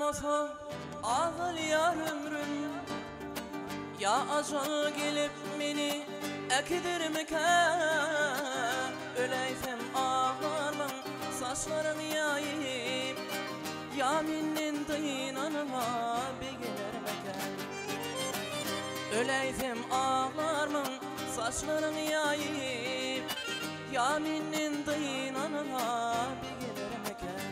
olsa ağlayan ömrüm, ya acı gelip beni ekdirmeken, öleysem ağlarmam saçlarını yayıp, ya minnin dayınanıma begilermeken. Öleysem ağlarmam saçlarını yayıp, ya minnin dayınanıma begilermeken.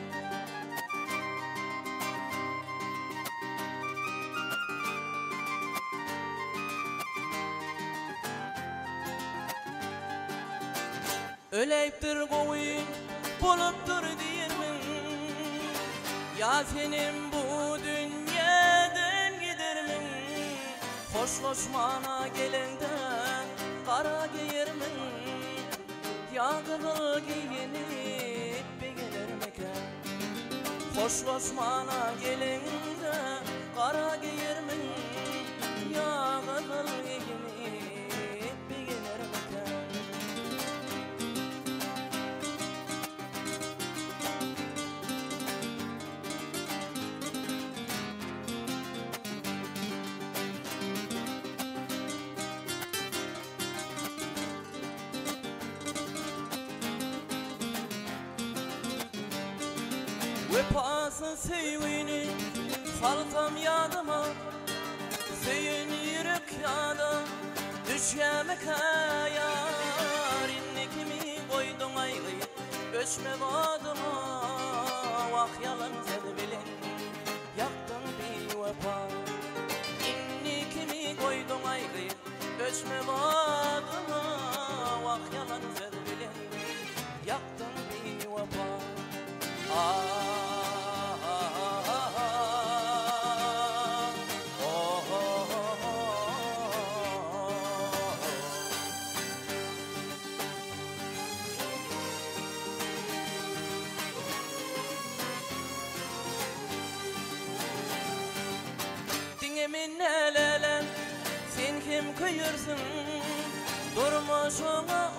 Öleyiptir koyun, buluptur diyirmin, ya senin bu dünyadan gidermin. Hoşlaşmana gelenden kara giyirmin, ya kızıl giyinip begilermeken. Hoşlaşmana gelenden kara giyirmin, ya kızıl giyinip begilermeken. Vefasız sevgini salsam yadıma, seyin yürek yada düşyemek hayar. İnnekimi koydun aygı göçme vadıma, vak yalan zedbilin yaktın bir vefa. İnnekimi koydun aygı göçme vadıma, vak yalan zedbilin yaktın bir vefa. Dingemin elelen sen kim kıyırsın, durmuşuna